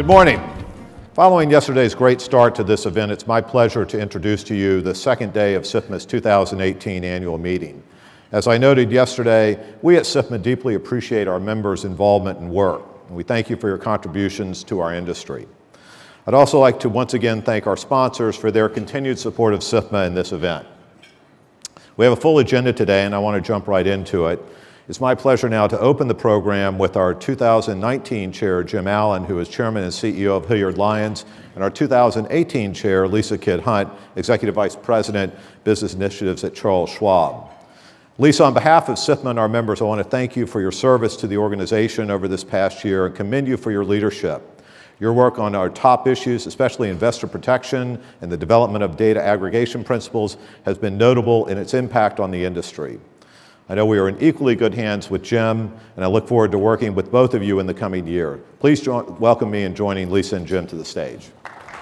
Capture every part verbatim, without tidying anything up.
morning. Following yesterday's great start to this event, it's my pleasure to introduce to you the second day of SIFMA's two thousand eighteen annual meeting. As I noted yesterday, we at SIFMA deeply appreciate our members' involvement and work, and we thank you for your contributions to our industry. I'd also like to once again thank our sponsors for their continued support of SIFMA in this event. We have a full agenda today, and I want to jump right into it. It's my pleasure now to open the program with our two thousand nineteen Chair, Jim Allen, who is Chairman and C E O of Hilliard Lyons, and our two thousand eighteen Chair, Lisa Kidd Hunt, Executive Vice President, Business Initiatives at Charles Schwab. Lisa, on behalf of SIFMA and our members, I want to thank you for your service to the organization over this past year and commend you for your leadership. Your work on our top issues, especially investor protection and the development of data aggregation principles, has been notable in its impact on the industry. I know we are in equally good hands with Jim, and I look forward to working with both of you in the coming year. Please join, welcome me in joining Lisa and Jim to the stage.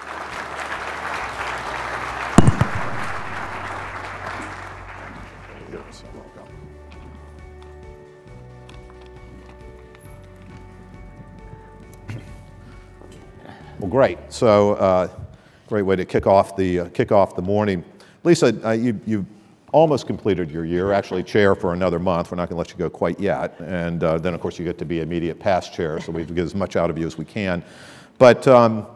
Well, great. So, uh, great way to kick off the uh, kick off the morning. Lisa, uh, you you. almost completed your year, actually chair for another month. We're not going to let you go quite yet. And uh, then, of course, you get to be immediate past chair, so we have to get as much out of you as we can. But um,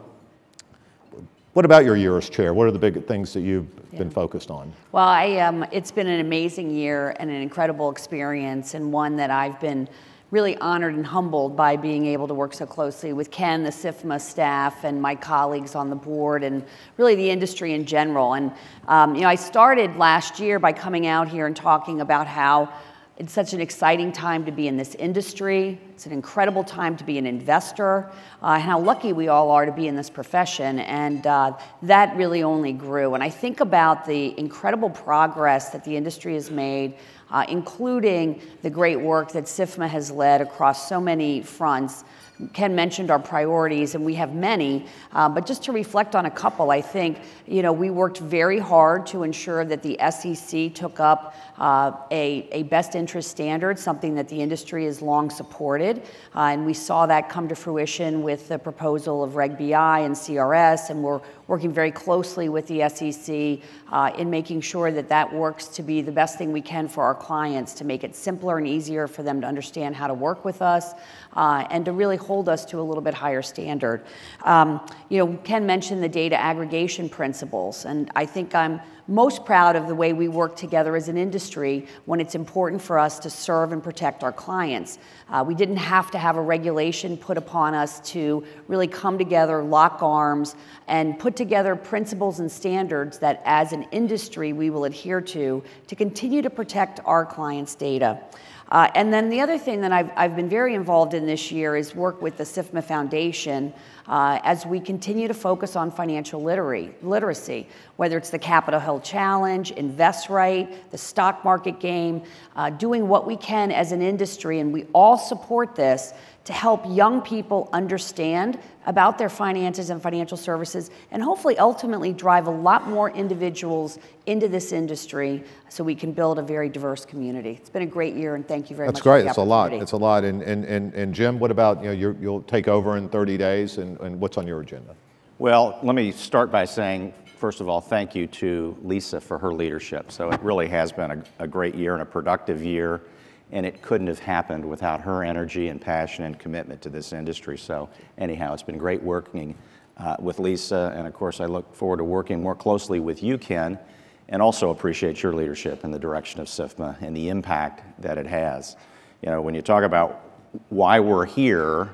what about your year as chair? What are the big things that you've yeah. been focused on? Well, I, um, it's been an amazing year and an incredible experience, and one that I've been really honored and humbled by being able to work so closely with Ken, the SIFMA staff, and my colleagues on the board, and really the industry in general. And um, you know, I started last year by coming out here and talking about how it's such an exciting time to be in this industry. It's an incredible time to be an investor, uh, and how lucky we all are to be in this profession. And uh, that really only grew. And I think about the incredible progress that the industry has made, Uh, including the great work that SIFMA has led across so many fronts. Ken mentioned our priorities, and we have many, uh, but just to reflect on a couple, I think, you know, we worked very hard to ensure that the S E C took up uh, a, a best interest standard, something that the industry has long supported, uh, and we saw that come to fruition with the proposal of Reg B I and C R S, and we're working very closely with the S E C uh, in making sure that that works to be the best thing we can for our clients, to make it simpler and easier for them to understand how to work with us, uh, and to really hold us to a little bit higher standard. Um, you know, Ken mentioned the data aggregation principles, and I think I'm most proud of the way we work together as an industry when it's important for us to serve and protect our clients. Uh, we didn't have to have a regulation put upon us to really come together, lock arms, and put together principles and standards that as an industry we will adhere to to continue to protect our clients' data. Uh, and then the other thing that I've, I've been very involved in this year is work with the SIFMA Foundation uh, as we continue to focus on financial literary, literacy, whether it's the Capitol Hill Challenge, Invest Right, the stock market game, uh, doing what we can as an industry, and we all support this, to help young people understand about their finances and financial services, and hopefully ultimately drive a lot more individuals into this industry so we can build a very diverse community. It's been a great year, and thank you very That's much great. for the It's a lot. opportunity. It's a lot. And, and, and, and Jim, what about, you know, you're, you'll take over in thirty days, and, and what's on your agenda? Well, let me start by saying, first of all, thank you to Lisa for her leadership. So it really has been a, a great year and a productive year, and it couldn't have happened without her energy and passion and commitment to this industry. So anyhow, it's been great working uh, with Lisa, and of course I look forward to working more closely with you, Ken, and also appreciate your leadership in the direction of SIFMA and the impact that it has. You know, when you talk about why we're here,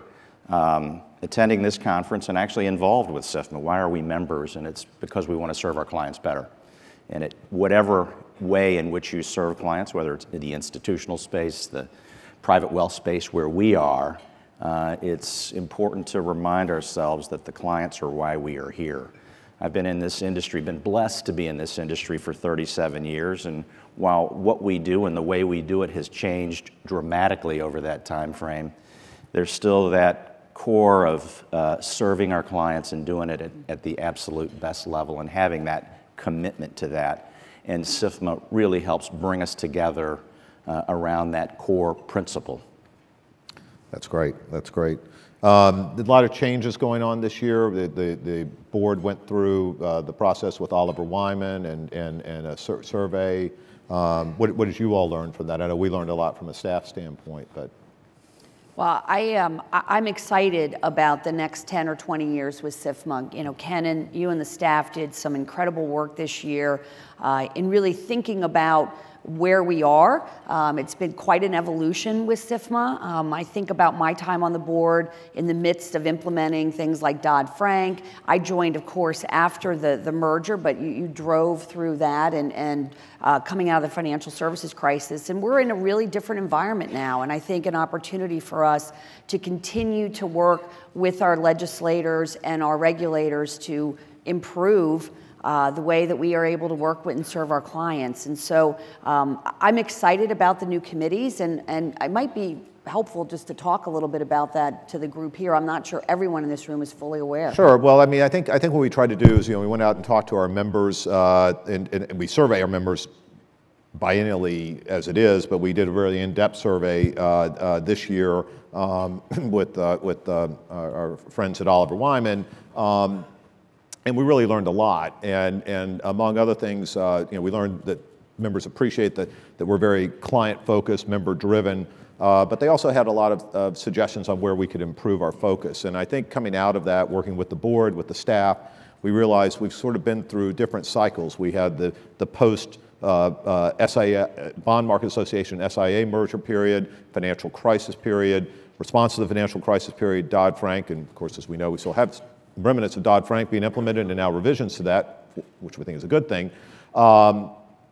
um, attending this conference and actually involved with SIFMA, why are we members? And it's because we want to serve our clients better. And it, whatever way in which you serve clients, whether it's in the institutional space, the private wealth space where we are, uh, it's important to remind ourselves that the clients are why we are here. I've been in this industry, been blessed to be in this industry for thirty-seven years, and while what we do and the way we do it has changed dramatically over that time frame, there's still that core of uh, serving our clients and doing it at, at the absolute best level and having that commitment to that. And SIFMA really helps bring us together uh, around that core principle. That's great. That's great. Um, a lot of changes going on this year. The, the, the board went through uh, the process with Oliver Wyman and, and, and a sur survey. Um, what, what did you all learn from that? I know we learned a lot from a staff standpoint, but. Well, I, um, I'm excited about the next ten or twenty years with SIFMA. You know, Ken and you and the staff did some incredible work this year uh, in really thinking about where we are. Um, it's been quite an evolution with SIFMA. Um, I think about my time on the board in the midst of implementing things like Dodd-Frank. I joined, of course, after the, the merger, but you, you drove through that and, and uh, coming out of the financial services crisis. And we're in a really different environment now. And I think an opportunity for us to continue to work with our legislators and our regulators to improve Uh, the way that we are able to work with and serve our clients. And so um, I'm excited about the new committees, and, and it might be helpful just to talk a little bit about that to the group here. I'm not sure everyone in this room is fully aware. Sure. Well, I mean, I think, I think what we tried to do is, you know, we went out and talked to our members, uh, and, and we survey our members biennially as it is, but we did a really in-depth survey uh, uh, this year um, with, uh, with uh, our friends at Oliver Wyman. Um, And we really learned a lot, and, and among other things, uh, you know, we learned that members appreciate that, that we're very client-focused, member-driven, uh, but they also had a lot of, of suggestions on where we could improve our focus. And I think coming out of that, working with the board, with the staff, we realized we've sort of been through different cycles. We had the, the post uh, uh, S I A, Bond Market Association S I A merger period, financial crisis period, response to the financial crisis period, Dodd-Frank, and of course, as we know, we still have remnants of Dodd-Frank being implemented and now revisions to that, which we think is a good thing. Um,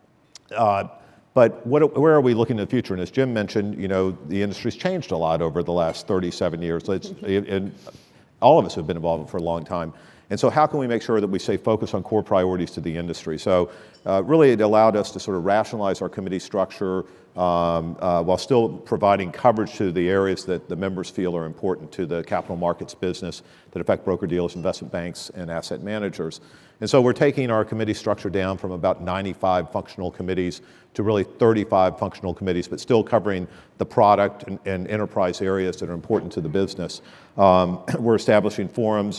uh, but what, where are we looking in the future? And as Jim mentioned, you know, the industry's changed a lot over the last thirty-seven years. It's, and all of us have been involved for a long time. And so how can we make sure that we stay focused on core priorities to the industry? So uh, really it allowed us to sort of rationalize our committee structure um, uh, while still providing coverage to the areas that the members feel are important to the capital markets business that affect broker-dealers, investment banks, and asset managers. And so we're taking our committee structure down from about ninety-five functional committees to really thirty-five functional committees, but still covering the product and, and enterprise areas that are important to the business. Um, we're establishing forums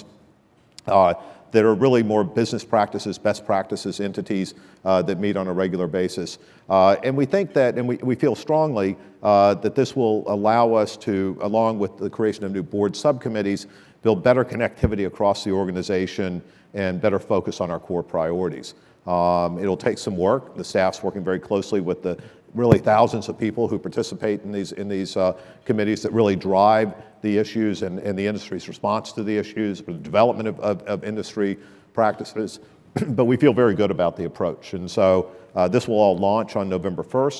Uh, that are really more business practices, best practices entities uh, that meet on a regular basis. Uh, and we think that, and we, we feel strongly uh, that this will allow us to, along with the creation of new board subcommittees, build better connectivity across the organization and better focus on our core priorities. Um, it'll take some work. The staff's working very closely with the really thousands of people who participate in these, in these uh, committees that really drive the issues and, and the industry's response to the issues, the development of, of, of industry practices. But we feel very good about the approach. And so uh, this will all launch on November first,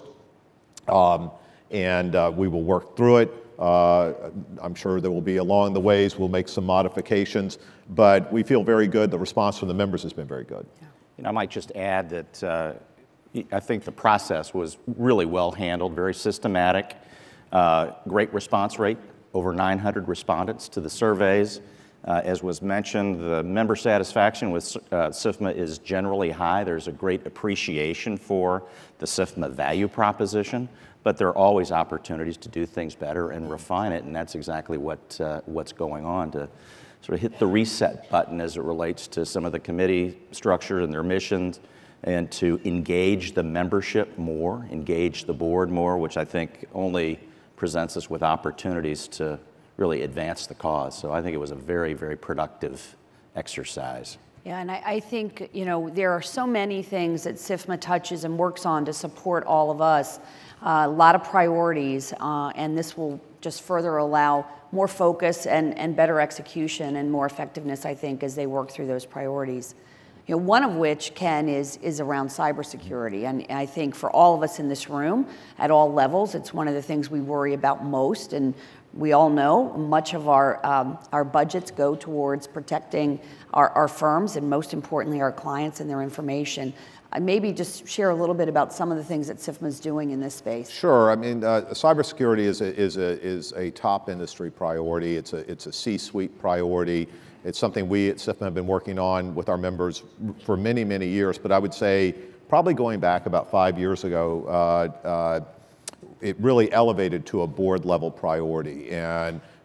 um, and uh, we will work through it. Uh, I'm sure there will be along the ways, we'll make some modifications, but we feel very good. The response from the members has been very good. Yeah. You know, I might just add that uh, I think the process was really well handled, very systematic, uh, great response rate, over nine hundred respondents to the surveys. Uh, as was mentioned, the member satisfaction with uh, SIFMA is generally high. There's a great appreciation for the SIFMA value proposition, but there are always opportunities to do things better and refine it, and that's exactly what, uh, what's going on, to sort of hit the reset button as it relates to some of the committee structure and their missions, and to engage the membership more, engage the board more, which I think only presents us with opportunities to really advance the cause. So I think it was a very, very productive exercise. Yeah, and I, I think, you know, there are so many things that SIFMA touches and works on to support all of us. Uh, a lot of priorities, uh, and this will just further allow more focus and, and better execution and more effectiveness, I think, as they work through those priorities. You know, one of which, Ken, is, is around cybersecurity. And I think for all of us in this room, at all levels, it's one of the things we worry about most. And we all know much of our, um, our budgets go towards protecting our, our firms and, most importantly, our clients and their information. Uh, maybe just share a little bit about some of the things that SIFMA is doing in this space. Sure. I mean, uh, cybersecurity is a, is, a, is a top industry priority. It's a, it's a C-suite priority. It's something we at SIFMA have been working on with our members for many, many years. But I would say probably going back about five years ago, uh, uh, it really elevated to a board level priority. And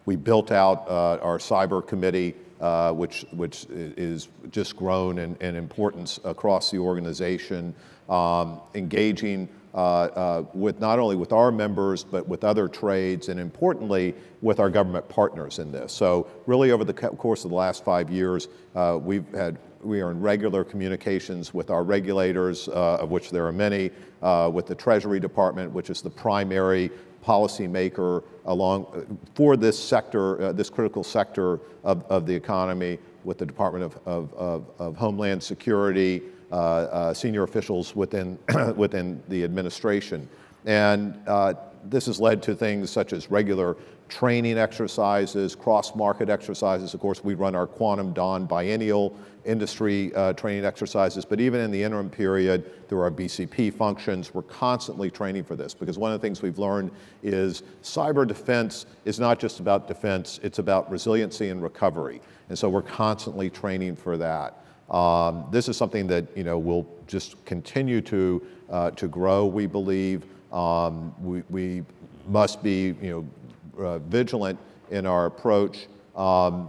We built out uh, our cyber committee, uh, which, which is just grown in, in importance across the organization, um, engaging uh, uh, with not only with our members, but with other trades, and importantly, with our government partners in this. So really over the course of the last five years, uh, we've had, we are in regular communications with our regulators, uh, of which there are many, uh, with the Treasury Department, which is the primary policymaker along for this sector, uh, this critical sector of, of the economy, with the Department of, of, of, of Homeland Security, uh, uh, senior officials within, within the administration. And uh, this has led to things such as regular training exercises, cross-market exercises. Of course, we run our Quantum Dawn biennial industry uh, training exercises, but even in the interim period, through our B C P functions, we're constantly training for this, because one of the things we've learned is cyber defense is not just about defense, it's about resiliency and recovery. And so we're constantly training for that. Um, this is something that, you know, will just continue to, uh, to grow, we believe. Um, we, we must be, you know, Uh, vigilant in our approach, um,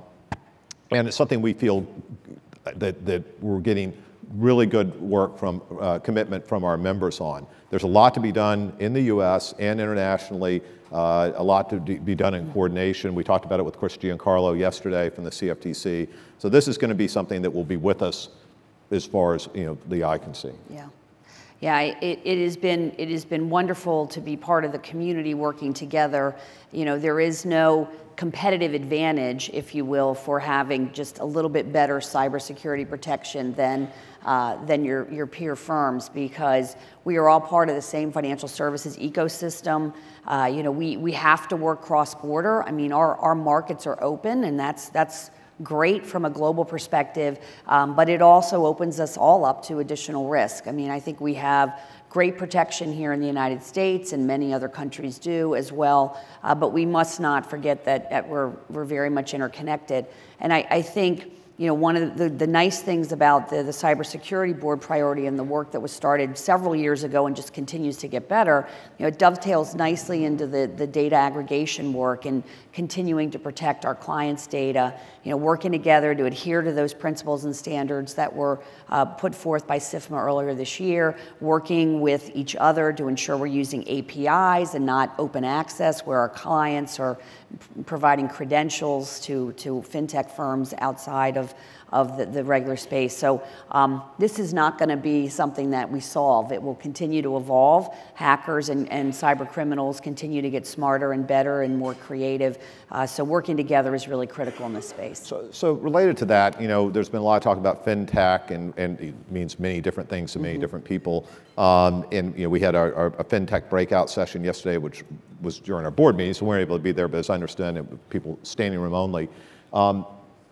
and it's something we feel that, that we're getting really good work from, uh, commitment from our members on. There's a lot to be done in the U S and internationally, uh, a lot to be done in coordination. We talked about it with Chris Giancarlo yesterday from the C F T C. So this is going to be something that will be with us as far as, you know, the eye can see. Yeah. Yeah, it, it has been it has been wonderful to be part of the community working together. You know, there is no competitive advantage, if you will, for having just a little bit better cybersecurity protection than uh, than your your peer firms, because we are all part of the same financial services ecosystem. Uh, you know, we we have to work cross-border. I mean, our our markets are open, and that's that's. great from a global perspective, um, but it also opens us all up to additional risk. I mean, I think we have great protection here in the United States, and many other countries do as well, uh, but we must not forget that, that we're, we're very much interconnected. And I, I think, you know, one of the, the nice things about the, the Cybersecurity Board priority and the work that was started several years ago and just continues to get better, you know, it dovetails nicely into the, the data aggregation work and continuing to protect our clients' data, you know, working together to adhere to those principles and standards that were uh, put forth by SIFMA earlier this year, working with each other to ensure we're using A P Is and not open access, where our clients are providing credentials to, to fintech firms outside of, of the, the regular space. So um, this is not going to be something that we solve. It will continue to evolve. Hackers and, and cyber criminals continue to get smarter and better and more creative. Uh, so working together is really critical in this space. So, so related to that, you know, there's been a lot of talk about fintech, and, and it means many different things to many mm-hmm. different people. Um, and you know, we had our, our a fintech breakout session yesterday, which was during our board meeting, so we weren't able to be there, but as I understand it, people standing room only. Um,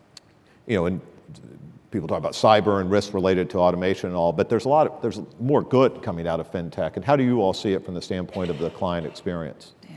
you know, and people talk about cyber and risks related to automation and all, but there's a lot of, there's more good coming out of fintech. And how do you all see it from the standpoint of the client experience? Yeah.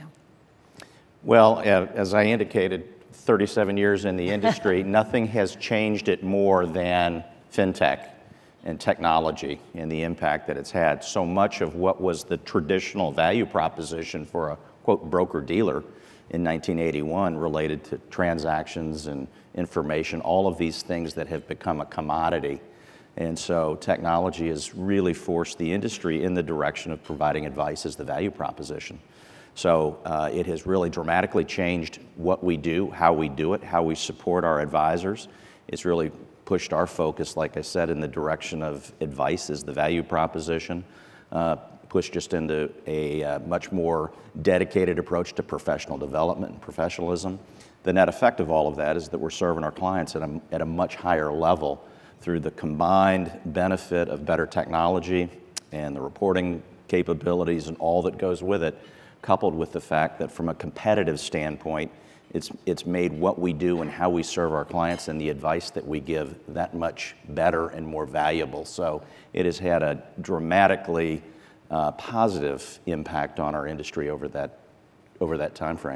Well, uh, as I indicated, thirty-seven years in the industry, nothing has changed it more than fintech and technology and the impact that it's had. So much of what was the traditional value proposition for a, quote, broker-dealer in nineteen eighty-one related to transactions and information, all of these things that have become a commodity. And so technology has really forced the industry in the direction of providing advice as the value proposition. So uh, it has really dramatically changed what we do, how we do it, how we support our advisors. It's really pushed our focus, like I said, in the direction of advice as the value proposition, uh, pushed just into a uh, much more dedicated approach to professional development and professionalism. The net effect of all of that is that we're serving our clients at a, at a much higher level through the combined benefit of better technology and the reporting capabilities and all that goes with it, coupled with the fact that from a competitive standpoint, it's, it's made what we do and how we serve our clients and the advice that we give that much better and more valuable. So it has had a dramatically uh, positive impact on our industry over that, over that time frame.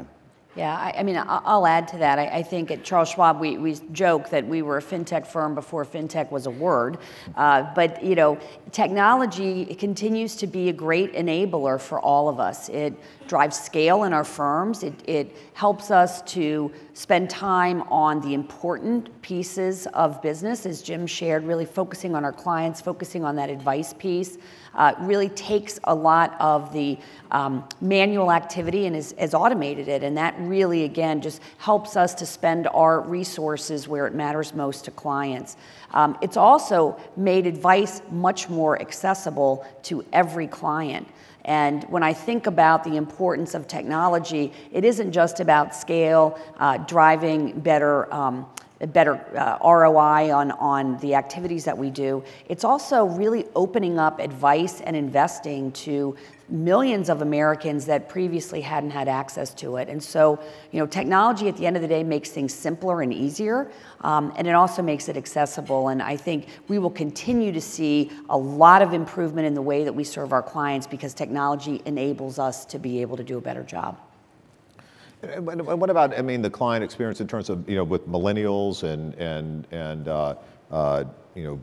Yeah, I, I mean, I- I'll add to that. I, I think at Charles Schwab, we, we joke that we were a fintech firm before fintech was a word. Uh, but, you know, technology continues to be a great enabler for all of us. It drives scale in our firms. It, it helps us to spend time on the important pieces of business, as Jim shared, really focusing on our clients, focusing on that advice piece. Uh, really takes a lot of the um, manual activity and has, has automated it. And that really, again, just helps us to spend our resources where it matters most to clients. Um, it's also made advice much more accessible to every client. And when I think about the importance of technology, it isn't just about scale, uh, driving better um, a better uh, R O I on, on the activities that we do. It's also really opening up advice and investing to millions of Americans that previously hadn't had access to it. And so, you know, technology at the end of the day makes things simpler and easier, um, and it also makes it accessible. And I think we will continue to see a lot of improvement in the way that we serve our clients because technology enables us to be able to do a better job. And what about, I mean, the client experience in terms of, you know, with millennials and, and, and uh, uh, you know,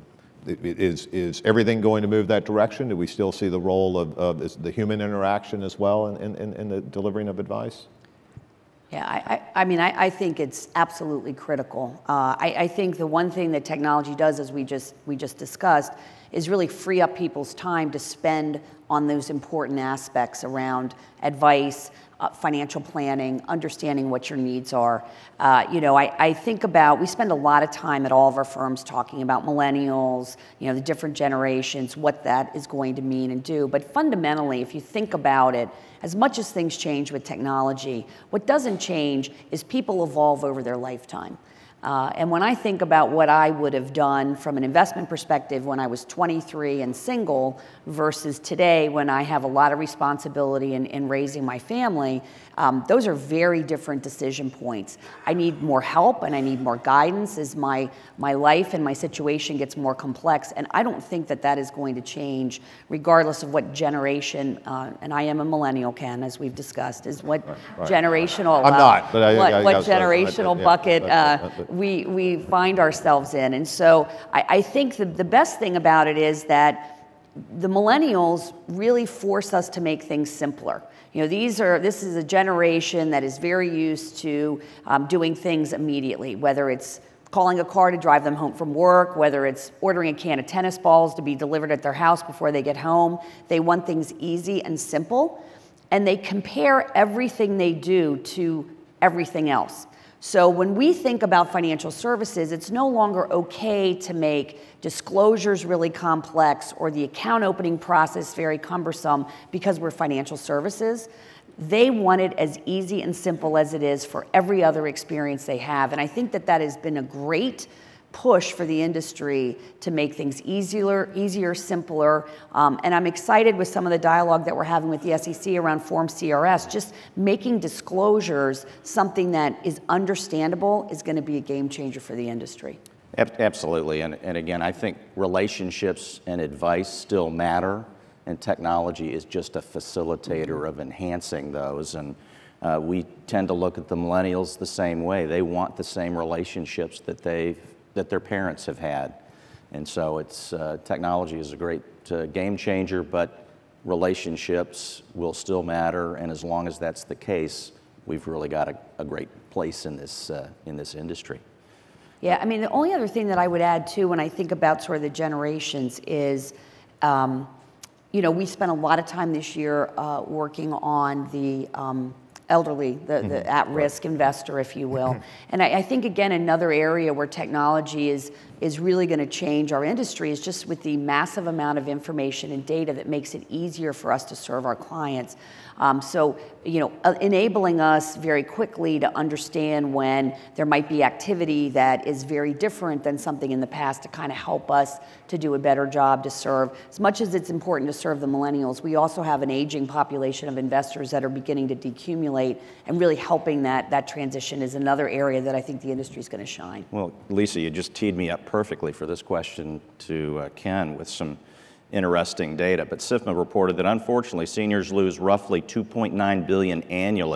is, is everything going to move that direction? Do we still see the role of, of the human interaction as well in, in, in the delivering of advice? Yeah, I, I, I mean, I, I think it's absolutely critical. Uh, I, I think the one thing that technology does, as we just, we just discussed, is really free up people's time to spend on those important aspects around advice, uh, financial planning, understanding what your needs are. Uh, you know, I, I think about, we spend a lot of time at all of our firms talking about millennials, you know, the different generations, what that is going to mean and do. But fundamentally, if you think about it, as much as things change with technology, what doesn't change is people evolve over their lifetime. Uh, and when I think about what I would have done from an investment perspective when I was twenty-three and single versus today when I have a lot of responsibility in, in raising my family, um, those are very different decision points. I need more help and I need more guidance as my, my life and my situation gets more complex. And I don't think that that is going to change regardless of what generation, uh, and I am a millennial, Ken, as we've discussed, is what right, right. generational, I'm uh, not, but I, what, I, I, what I, generational I, I, bucket I, I, I, uh, we, we find ourselves in. And so I, I think the, the best thing about it is that the millennials really force us to make things simpler. You know, these are, this is a generation that is very used to um, doing things immediately, whether it's calling a car to drive them home from work, whether it's ordering a can of tennis balls to be delivered at their house before they get home. They want things easy and simple, and they compare everything they do to everything else. So when we think about financial services, it's no longer okay to make disclosures really complex or the account opening process very cumbersome because we're financial services. They want it as easy and simple as it is for every other experience they have. And I think that that has been a great push for the industry to make things easier, easier, simpler. Um, and I'm excited with some of the dialogue that we're having with the S E C around Form C R S. Just making disclosures something that is understandable is going to be a game changer for the industry. Absolutely. And, and again, I think relationships and advice still matter, and technology is just a facilitator of enhancing those. And uh, we tend to look at the millennials the same way. They want the same relationships that they've that their parents have had. And so it's, uh, technology is a great uh, game changer, but relationships will still matter, and as long as that's the case, we've really got a, a great place in this, uh, in this industry. Yeah, I mean, the only other thing that I would add too when I think about sort of the generations is, um, you know, we spent a lot of time this year uh, working on the um, elderly, the, the at-risk investor, if you will. And I, I think, again, another area where technology is, is really going to change our industry is just with the massive amount of information and data that makes it easier for us to serve our clients. Um, so, you know, uh, enabling us very quickly to understand when there might be activity that is very different than something in the past to kind of help us to do a better job to serve. As much as it's important to serve the millennials, we also have an aging population of investors that are beginning to decumulate, and really helping that, that transition is another area that I think the industry is going to shine. Well, Lisa, you just teed me up perfectly for this question to uh, Ken with some interesting data. But SIFMA reported that unfortunately seniors lose roughly two point nine billion dollars annually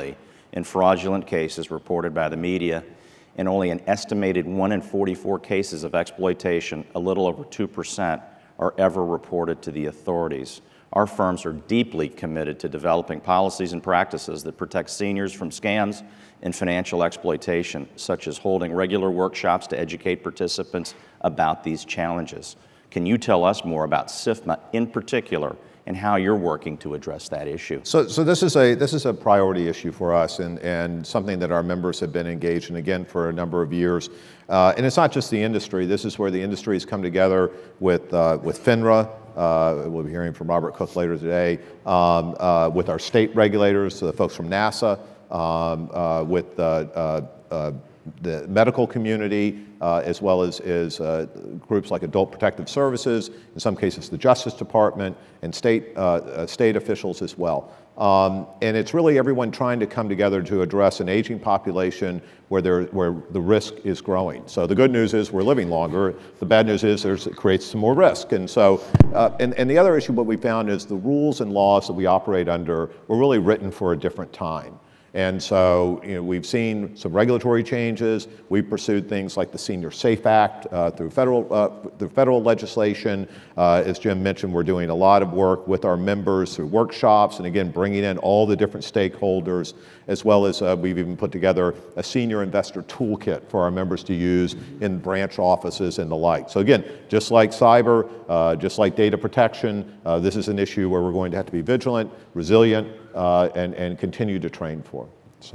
in fraudulent cases reported by the media, and only an estimated one in forty-four cases of exploitation, a little over two percent, are ever reported to the authorities. Our firms are deeply committed to developing policies and practices that protect seniors from scams and financial exploitation, such as holding regular workshops to educate participants about these challenges. Can you tell us more about SIFMA in particular and how you're working to address that issue? So, so this is a this is a priority issue for us, and and something that our members have been engaged in again for a number of years. Uh, and it's not just the industry. This is where the industry has come together with uh, with FINRA. Uh, we'll be hearing from Robert Cook later today. Um, uh, with our state regulators, the folks from NASA, um, uh, with uh, uh, uh, the medical community, uh, as well as, as uh, groups like Adult Protective Services, in some cases the Justice Department, and state, uh, uh, state officials as well. Um, and it's really everyone trying to come together to address an aging population where, there, where the risk is growing. So the good news is we're living longer. The bad news is there's, it creates some more risk. And so, uh, and, and the other issue what we found is the rules and laws that we operate under were really written for a different time. And so, you know, we've seen some regulatory changes. We've pursued things like the Senior Safe Act uh, through federal, uh, through federal legislation. Uh, as Jim mentioned, we're doing a lot of work with our members through workshops, and again, bringing in all the different stakeholders, as well as uh, we've even put together a senior investor toolkit for our members to use in branch offices and the like. So again, just like cyber, uh, just like data protection, uh, this is an issue where we're going to have to be vigilant, resilient, Uh, and, and continue to train for. So,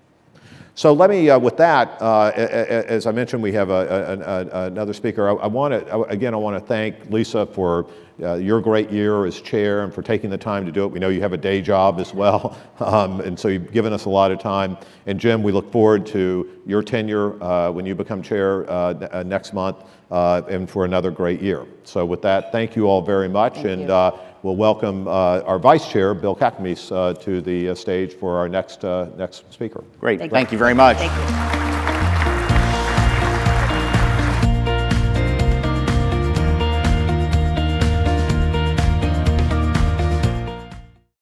so let me, uh, with that, uh, as I mentioned, we have a, a, a, another speaker. I, I want to, again, I want to thank Lisa for uh, your great year as chair and for taking the time to do it. We know you have a day job as well, um, and so you've given us a lot of time. And Jim, we look forward to your tenure uh, when you become chair uh, next month, uh, and for another great year. So with that, thank you all very much. Thank and. you. Uh, We'll welcome uh, our vice chair, Bill Kakamies, uh, to the uh, stage for our next uh, next speaker. Great. Thank, Thank you. you very much. Thank you.